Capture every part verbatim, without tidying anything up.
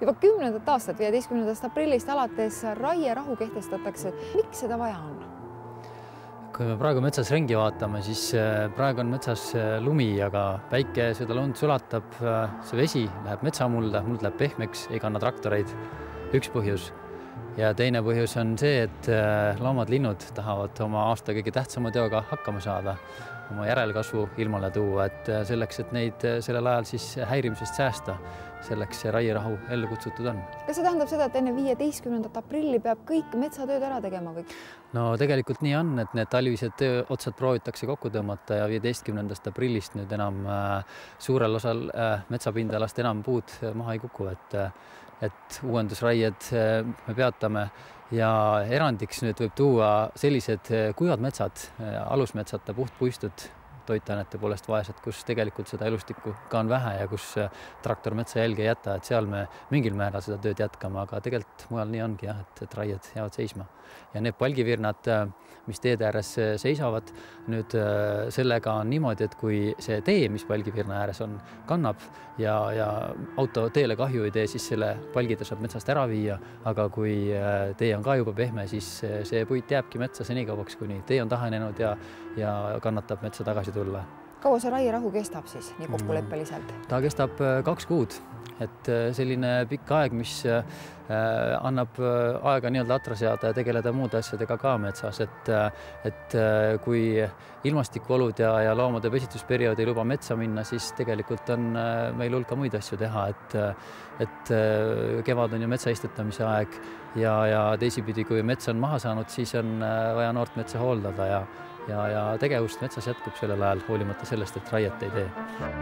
Juba kümnendat aastat viieteistkümnendast aprillist alates raierahu kehtestatakse. Miks seda vaja on? Kui me praegu metsas ringi vaatame, siis praegu on metsas lumi, aga päike seda lund sulatab, see vesi läheb metsamulda, muld läheb pehmeks, ei kanna traktoreid. Üks põhjus. Ja teine põhjus on see, et loomad, linnud tahavad oma aasta kõige tähtsama teoga hakkama saada, oma järelkasvu ilmale tuua, et selleks, et neid sellel ajal siis häirimisest säästa, selleks see raierahu ellu kutsutud on. Kas see tähendab seda, et enne viieteistkümnendat aprilli peab kõik metsatööd ära tegema kõik? No tegelikult nii on, et need talvised töö otsad proovitakse kokku tõmmata ja viieteistkümnendast aprillist nüüd enam suurel osal metsapindalast enam puud maha ei kuku, et, et uuendusraied me peatame ja erandiks nüüd võib tuua sellised kuivad metsad, alusmetsad, puhtpuistud, toitainete poolest vaesed, kus tegelikult seda elustikku ka on vähe ja kus traktor metsa jälge ei jäta, et seal me mingil määral seda tööd jätkame, aga tegelikult mujal nii ongi, jah, et, et raied jäävad seisma. Ja need palgivirnad, mis teede ääres seisavad, nüüd sellega on niimoodi, et kui see tee, mis palgivirna ääres on, kannab ja, ja auto teele kahju ei tee, siis selle palgide saab metsast ära viia, aga kui tee on ka juba pehme, siis see puit jääbki metsa senikauaks, kuni tee on tahenenud ja, ja kannatab metsa tagasi tulla. Kaua see raierahu kestab siis nii kokkuleppeliselt? Ta kestab kaks kuud, et selline pikk aeg, mis annab aega nii-öelda atra seada ja tegeleda muude asjadega ka metsas, et, et kui ilmastikuolud ja, ja loomade pesitsusperiood ei luba metsa minna, siis tegelikult on meil hulka muid asju teha, et, et kevad on ju metsa istutamise aeg ja, ja teisipidi, kui mets on maha saanud, siis on vaja noort metsa hooldada ja Ja, ja tegevust metsas jätkub sellel ajal, hoolimata sellest, et raiet ei tee.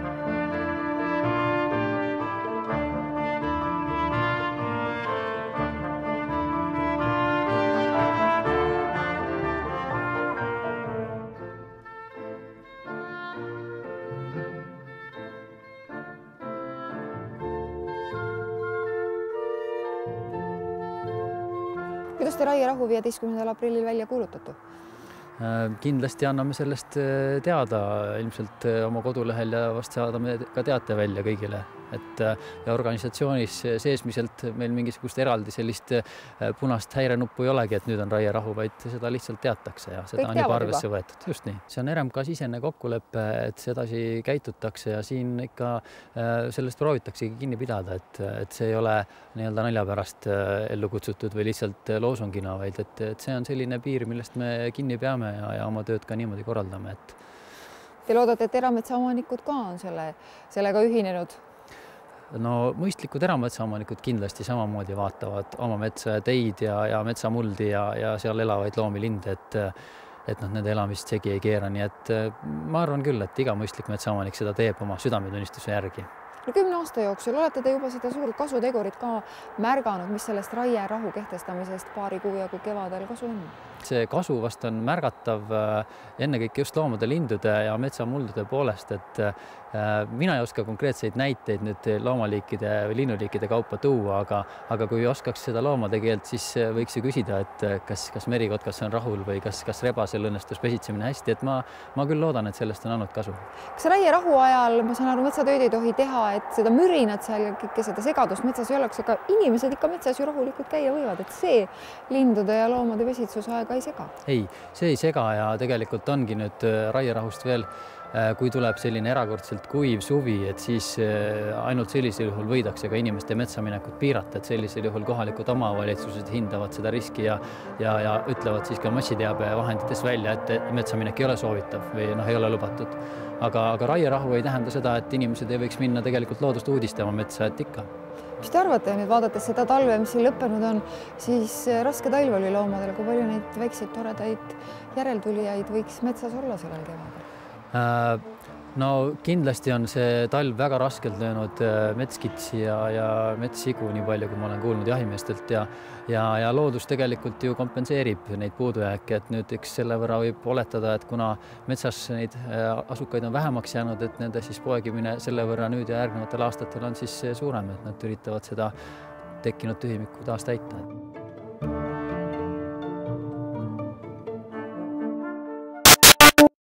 Kuidas te raierahu viieteistkümnendal aprillil välja kuulutatu? Kindlasti anname sellest teada ilmselt oma kodulehel ja vast saadame ka teate välja kõigile, et ja organisatsioonis seesmiselt meil mingisugust eraldi sellist punast häirenuppu ei olegi, et nüüd on raierahu, vaid seda lihtsalt teatakse ja seda on juba arvesse võetud. Just nii. See on R M K sisene kokkulepe, et sedasi käitutakse ja siin ikka sellest proovitaksegi kinni pidada, et, et see ei ole nii-öelda nalja pärast ellu kutsutud või lihtsalt loosungina, vaid et, et see on selline piir, millest me kinni peame ja, ja oma tööd ka niimoodi korraldame. Et... Te loodate, et erametsaomanikud ka on selle, sellega ühinenud? No mõistlikud erametsaomanikud kindlasti samamoodi vaatavad oma metsa teid ja, ja metsamuldi ja, ja seal elavaid loomi linde, et, et noh, nende elamist segi ei keera. Nii et ma arvan küll, et iga mõistlik metsaomanik seda teeb oma südametunnistuse järgi. No kümne aasta jooksul olete te juba seda suurt kasutegurit ka märganud, mis sellest raierahu kehtestamisest paari kuu jagu kevadel kasu on? See kasu vast on märgatav ennekõike just loomade, lindude ja metsamuldude poolest, et mina ei oska konkreetseid näiteid nüüd loomaliikide või linnuliikide kaupa tuua, aga, aga kui oskaks seda loomade keelt, siis võiks ju küsida, et kas, kas merikotkas on rahul või kas, kas rebasel õnnestus pesitsemine hästi, et ma, ma küll loodan, et sellest on olnud kasu. Kas raierahu ajal, ma saan aru, metsatööd ei tohi teha, et seda mürinat seal ja kõike seda segadust metsas ei oleks, aga inimesed ikka metsas ju rahulikult käia võivad, et see lindude ja loomade pesitsusaega ei sega? Ei, see ei sega ja tegelikult ongi nüüd raierahust veel, kui tuleb selline erakordselt kuiv suvi, et siis ainult sellisel juhul võidakse ka inimeste metsaminekut piirata, et sellisel juhul kohalikud omavalitsused hindavad seda riski ja, ja, ja ütlevad siis ka massiteabe vahendites välja, et metsaminek ei ole soovitav või noh, ei ole lubatud. Aga, aga raierahu ei tähenda seda, et inimesed ei võiks minna tegelikult loodust uudistama metsa, et ikka. Mis te arvate nüüd vaadates seda talve, mis siin lõppenud on, siis raske talv oli loomadele, kui palju neid väikseid toredaid järeltulijaid võiks metsas olla sellel kevadel? No kindlasti on see talv väga raskelt löönud metskitsi ja, ja metssigu nii palju, kui ma olen kuulnud jahimeestelt ja, ja, ja loodus tegelikult ju kompenseerib neid puudujääke, et nüüd eks selle võrra võib oletada, et kuna metsas neid asukaid on vähemaks jäänud, et nende siis poegimine selle võrra nüüd ja järgnevatel aastatel on siis suurem, et nad üritavad seda tekkinud tühimikku taas täita.